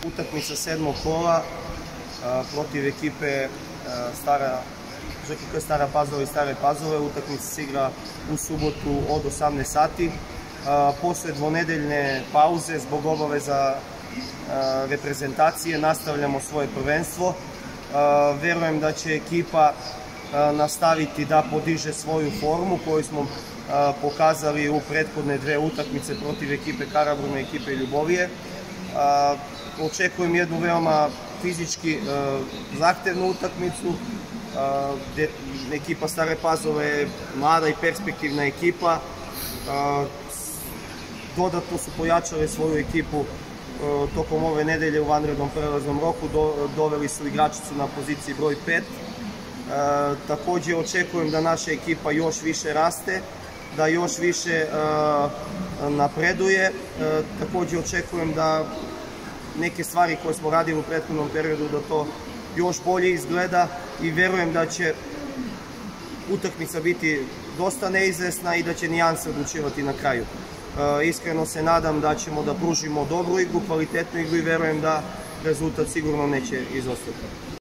Utakmica 7. kola protiv ekipe Stara Pazova i Stare Pazove. Utakmica se igra u subotu od 18 sati. Posle dvonedeljne pauze zbog obaveza reprezentacije nastavljamo svoje prvenstvo. Verujem da će ekipa nastaviti da podiže svoju formu koju smo pokazali u prethodne dve utakmice protiv ekipe Karaburme i ekipe Ljubovije. Očekujem jednu veoma fizički zahtevnu utakmicu, gde ekipa Stare Pazove je mlada i perspektivna ekipa. Dodatno su pojačali svoju ekipu tokom ove nedelje u vanrednom prelaznom roku, doveli su igračicu na poziciji broj 5. Takođe očekujem da naša ekipa još više raste, da još više napreduje. Takođe očekujem da neke stvari koje smo radili u prethodnom periodu da to još bolje izgleda i verujem da će utakmica biti dosta neizvesna i da će nijanse odlučivati na kraju. Iskreno se nadam da ćemo da pružimo dobru igru, kvalitetnu igru i verujem da rezultat sigurno neće izostati.